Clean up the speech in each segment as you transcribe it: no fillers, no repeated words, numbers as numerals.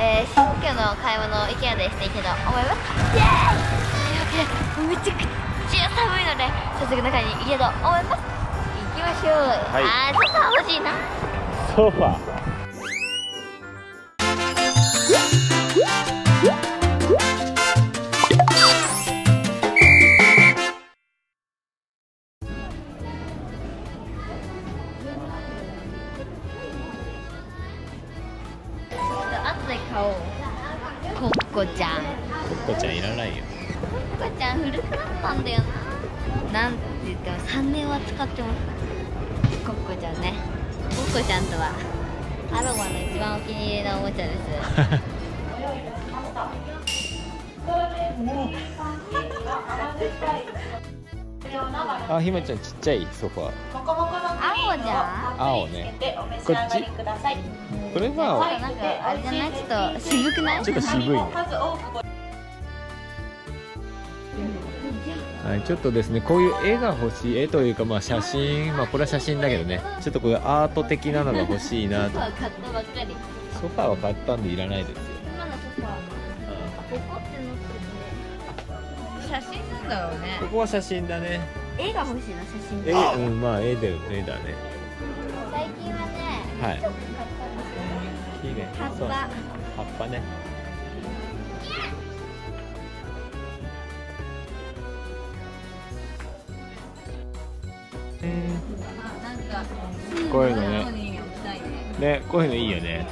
新居の買い物を IKEA でしていきたいと思います。イエーイ。というわけでめちゃくちゃ寒いので早速中に行きたいと思います。行きましょう。 はい、 ソファー欲しいな。 ソファー。 後で買おう。コッコちゃん。 コッコちゃんいらないよ。 コッコちゃん古くなったんだよな。なんて言っても3年は使ってます。コッコちゃんね。コッコちゃんとはアロマの一番お気に入りのおもちゃです。 あ、ひまちゃんちっちゃいソファー。 青じゃん。 青ね。こっち。これはなんかあれじゃない、ちょっと渋くない？ ちょっと渋いね。はい、ちょっとですね、こういう絵が欲しい、絵というかまあ写真、まあこれは写真だけどね、ちょっとこういうアート的なのが欲しいなと。 ソファー買ったばっかり。 ソファーは買ったんでいらないですよ。 今のソファー。ここって載ってるね。写真なんだろうね。 ここは写真だね。 絵が欲しいな、写真。 まあ絵だね。 最近はね、 はい。 ちょっと買ったんですよ。 いいね。 葉っぱ。 そう葉っぱね。 なんかこういうのね。ね、こういうのいいよね。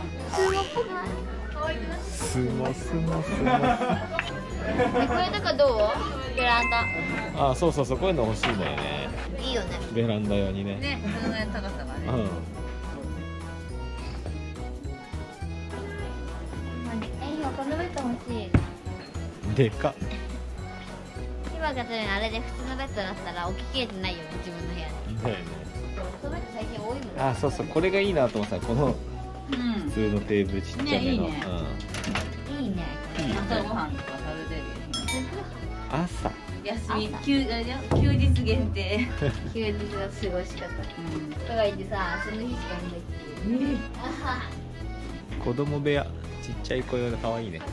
スモスモスモ。 これとかどう？ベランダ。 あ、そうそうそう、こういうの欲しいんだよね。 いいよね。 ベランダ用にね。 ね、その辺高さがね。今このベッド欲しい。 でかっ。 今が取るのあれで普通のベッドだったら置ききれてないよね、自分の部屋に。 だよね。 このベッド最近多いもんね。 あ、そうそう、これがいいなと思ったら、この普通のテーブルちっちゃめの。 いいね。 いいね。 朝ごはんとか食べれる。 朝。 休み、休日限定。 休日が過ごし方。とか言ってさ、その日しか見ないっていう。 子供部屋、ちっちゃい子用で可愛いね。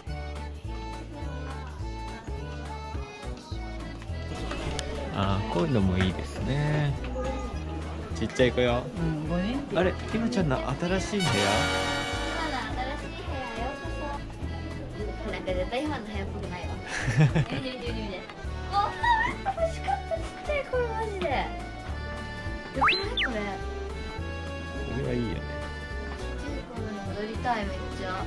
あー、こういうのもいいですね。ちっちゃい子用。あれ、ひまちゃんの新しい部屋。 今の新しい部屋ようこそ。なんか絶対今の部屋っぽくないわ。見て見て見て見て。こんなベッド欲しかった、ちっちゃいこれマジで。よくないこれ。 これはいいよね。 ちっちゃい頃に戻りたい、めっちゃ。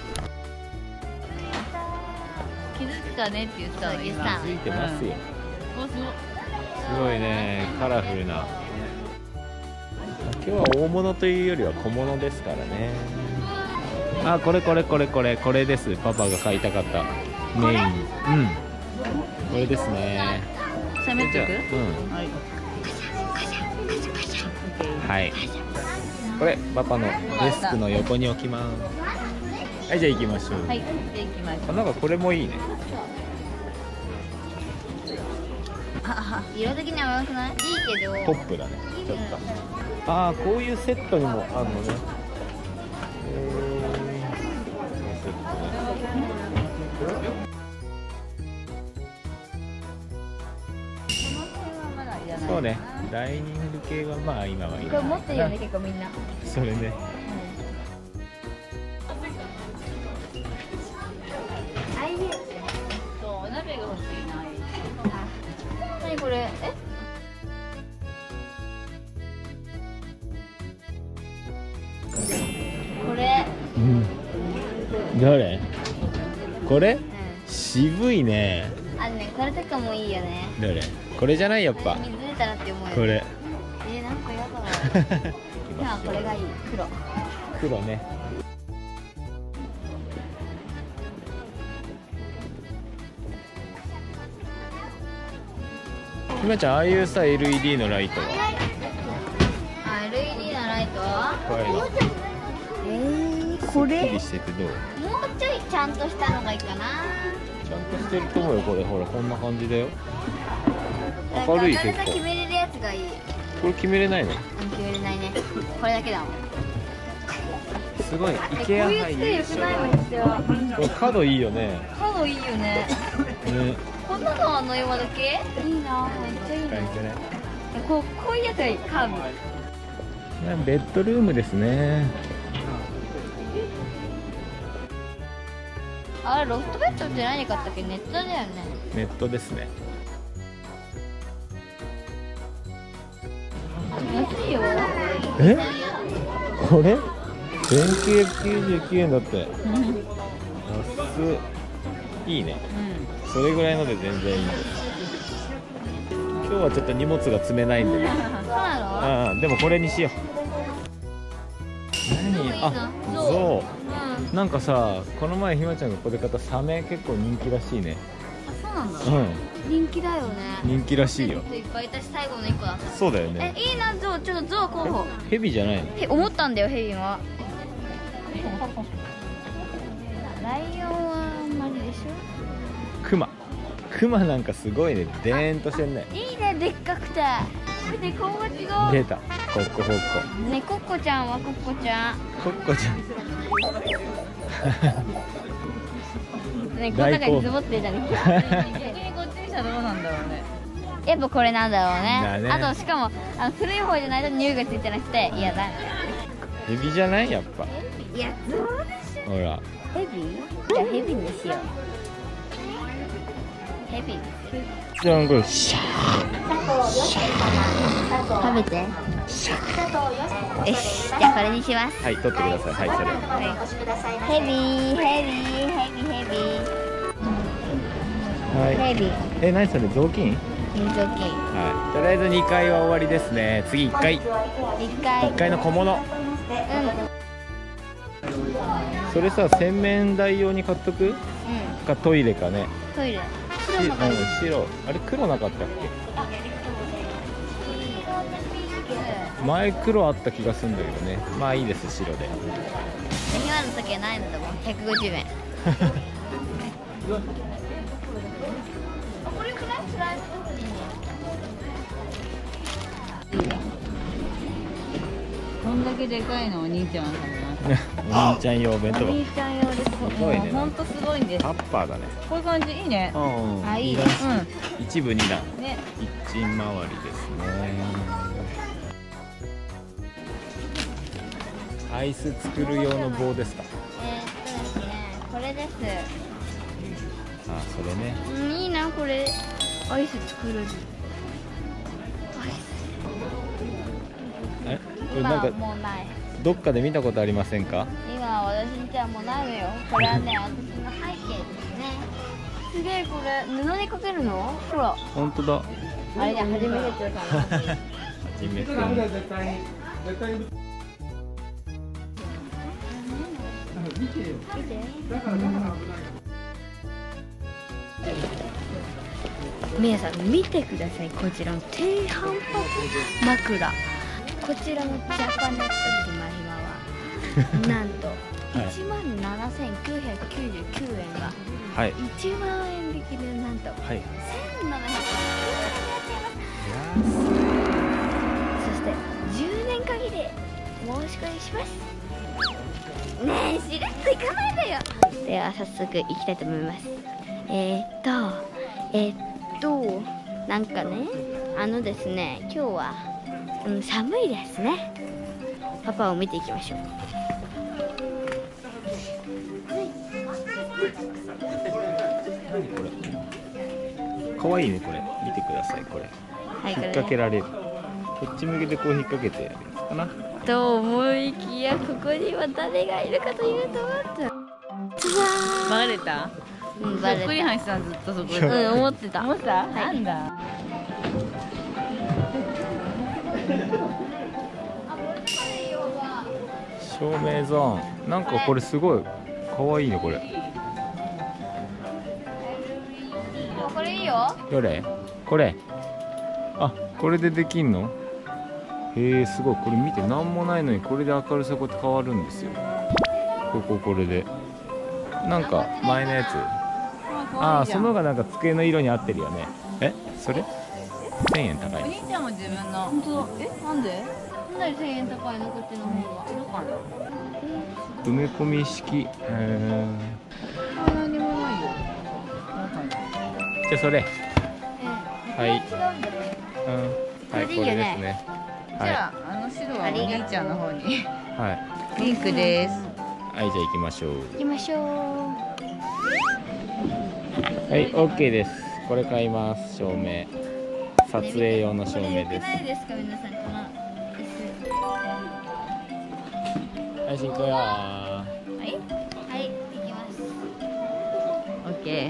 気づくかねって言ってたのそう今。 ついてますよ。すごいね、カラフルな。今日は大物というよりは小物ですからね。あ、これです。パパが買いたかったメイン。これですね。 喋ってく？ はい。これパパのデスクの横に置きます。はい、じゃあ行きましょう。 はい、じゃあ行きましょう。 なんかこれもいいね。 色的には悪くない？いいけど。 ポップだね。ちょっと。ああ、こういうセットにもあるのね。セットね。そうね。ダイニング系はまあ今はいい。 これ持ってるよね、結構みんな。 それね。 あ、いい。 そう、お鍋が欲しいな。 何これ？これ。 誰？これ？渋いね。 あのね、これとかもいいよね。 どれ？これじゃないやっぱ。 水出たらって思うよ。 これ。 なんかやだ。今はこれがいい。黒。 黒ね。ひまちゃん、ああいうさ LED のライトは？ あ、LED のライト？ こういうの。 これ？ すっきりしててどう？ もうちょいちゃんとしたのがいいかな。 ちゃんとしてると思うよ。これほら、こんな感じだよ。明るい結構。 決めれるやつがいい。 これ決めれないの？ 決めれないね。これだけだもん。 すごいこう IKEA いう机良くないもんですよ。 これ角いいよね。 角いいよね。 ね。 こんなのあんの今だけ？いいな、めっちゃいいな。 ね。 こういうやつがいい、カーブ。 ベッドルームですね。 あれロフトベッドって何買ったっけ？ネットだよね。 ネットですね。 安いよ。 え？これ1999円だって。安っ。いいね。それぐらいので全然いいです。今日はちょっと荷物が積めないんでね。 そうなの？ でもこれにしよう。何？あ、ゾウ。なんかさ、この前ひまちゃんがここで買ったサメ結構人気らしいね。 あ、そうなんだ。 うん。 人気だよね。 人気らしいよ。 いっぱいいたし最後の1個だった。 そうだよね。 いいな、ゾウ。ちょっとゾウ候補。 ヘビじゃないの？ 思ったんだよ、ヘビは。ライオンはあんまりでしょ。 クマ。クマなんかすごいね。でーんとしてんね。 いいね、でっかくて。で、顔が違う。 出た。コッココッコ。 ね、コッコちゃんはコッコちゃん。 コッコちゃん。 ね、この中にズボってるじゃん。 逆にこっちにしたらどうなんだろうね。 やっぱこれなんだろうね。 だねあとしかも古い方じゃないと匂いがついてなくて嫌だ。 ヘビじゃないやっぱ。 いや、そうでしょ。 ほら。 ヘビ？じゃあヘビにしよう。ヘビ。 じゃんこれシャ食べて。よし、じゃあこれにします。 はい、取ってください。はい、それ。 ヘビ、ヘビ、ヘビ、ヘビ。 はい。 ヘビ。 何それ？雑巾？ 水置き。 はい。とりあえず2階は終わりですね。次1階。1階の小物。それさ、洗面台用に買っとく？かトイレかね。 トイレ。 白。あれ黒なかったっけ？前黒あった気がするんだけどね。まあいいです、白で。 今の時はないのだもん。150円。これくらいスライムとかにこんだけでかいのお兄ちゃんは食べます。 お兄ちゃん用弁当お箱。 兄ちゃん用です。 すごいねもうほんとすごいんです。 タッパーだね。 こういう感じいいね。 あ、いいね。 一部2段。 ね。 一回りですね。アイス作る用の棒ですか？ ですね、これです。 あ、それね。 いいな、これ。アイス作る。 なんかもうない。 どっかで見たことありませんか？ 今私んちはもうないのよ。これはね、私の背景ですね。すげえ、これ布にかけるの？ほら。 本当だ。 あれじゃん、初めてって言うかな。 はじめくん。 皆さん見てください。こちらの低反発枕。こちらのジャパネットひまひまはなんと17,999円がはい。 1万円引きでなんとはい。 1,700円そして10年限りで申し込みします。ねえ、しれっと行かないでよ。では早速行きたいと思います。なんかね、ですね、今日は、寒いですね。パパを見ていきましょう。 かわいいね、これ。見てください、これ。 はい、これ引っ掛けられる。こっち向けてこう引っ掛けてやるやつかな。 と思いきや、ここには誰がいるかというと、 バレた？ バレた。 栗橋さんずっとそこで。 思ってた。 思った？なんだ。 照明ゾーン。なんかこれすごいかわいいね、これ。 これいいよ。 どれ？これ。あ、これでできんの？へえ、すごい。これ見て、なんもないのにこれで明るさこうやって変わるんですよ。これでなんか前のやつ。ああ、その方がなんか机の色に合ってるよね。それ1000円高い。 お兄ちゃんも自分の。本当だ。なんで？ んなに1000円高いのこっちの方が。 埋め込み式。 何にもないよ。 じゃあそれ。はい。 違うんだね。 はい、これですね。 じゃあ白はお兄ちゃんの方に。 はい。 ピンクです。 はい、じゃあ行きましょう。 行きましょう。 はい、オッケーです。これ買います。照明。撮影用の照明です。 これ良くないですか皆さん、この椅はい、進行や子。はいはい行きます。 オッケー。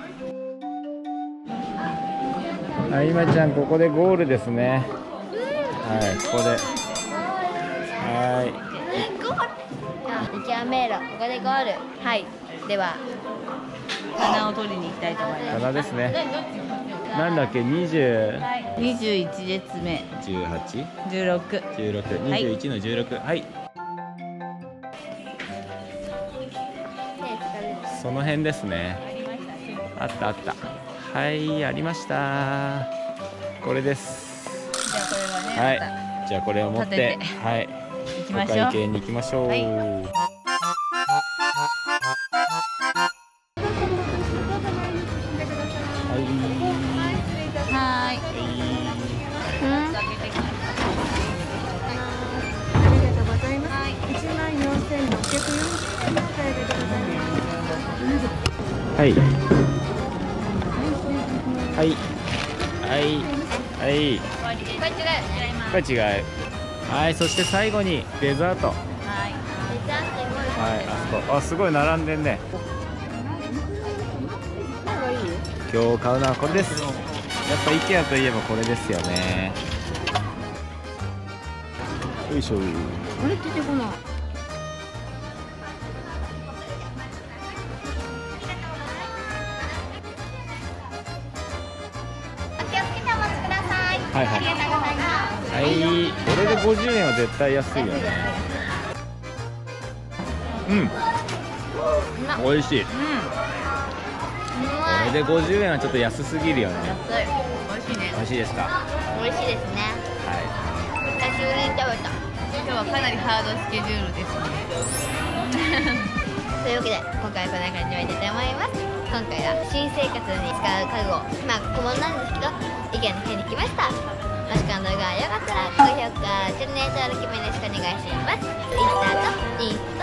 はい、今ちゃん、ここでゴールですね。はい、ここで。はい。 ゴール。一番迷路、ここでゴール。はい、では花を取りに行きたいと思います。 棚ですね。なんだっけ、20。 21列目、 18、 16。 16、21の16。はい。その辺ですね。あったあった。はい、ありました。これです。 じゃあこれはね、 はいまた。 じゃあこれを持って、 立ててはい。 行きおましょう。 会計に行きましょう。 はいはーい。 はい。はい。はい。はい。これ違う。はい、そして最後にデザート。はい、あそこ。あ、すごい並んでんね。今日買うのはこれです。やっぱ IKEA といえばこれですよね。よいしょ。 あれ出てこない。 はいはい。はい、これで50円は絶対安いよね。うん。美味しい。これで50円はちょっと安すぎるよね。 美味しいね。 美味しいですか。 美味しいですね。 は久しぶりに食べた。 今日はかなりハードスケジュールですね。 というわけで今回はこんな感じで終わりたいと思います。今回は新生活に使う家具を小物なんですけどIKEAに買いに来ました。もしこの動画が良かったら高評価、チャンネル登録もよろしくお願いします。Twitter とインスタ